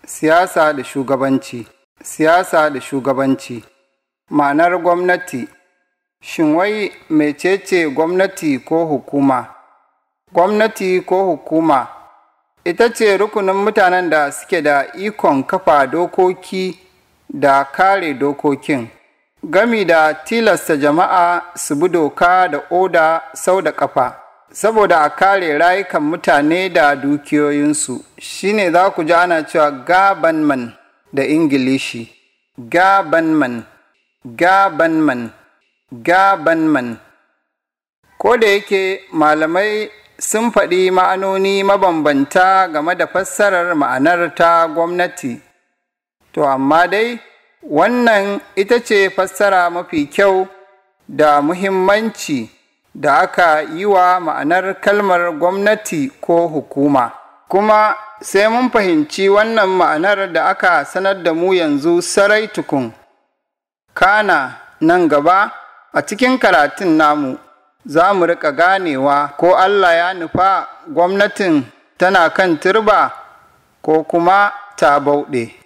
Siyasa da shugabanci. Siyasa da shugabanci. Ma'anar gwamnati. Shin wai mecece gwamnati ko hukuma? Gwamnati ko hukuma ita ce rukunin mutanen da suke da ikon kafa dokoki da kare dokokin, gami da tilasta jama'a su bi doka da oda sau da ƙafa, saboda a kare rayukan mutane da dukiyoyinsu. Shine za ku ji ana cewa government da Ingilishi. Government, government, government. Ko da yake malamai sun faɗi ma'anoni mabambanta game da fassarar ma'anar ta gwamnati, to amma dai wannan ita ce fassara mafi kyau da muhimmanci da aka yi wa ma'anar kalmar gwamnati ko hukuma. Kuma sai mun fahimci wannan ma'anar da aka sanar da mu yanzu sarai tukun. Kana nan gaba a cikin karatun namu za mu riƙa ganewa ko Allah ya nufa gwamnatin tana kan turba ko kuma ta bauɗe.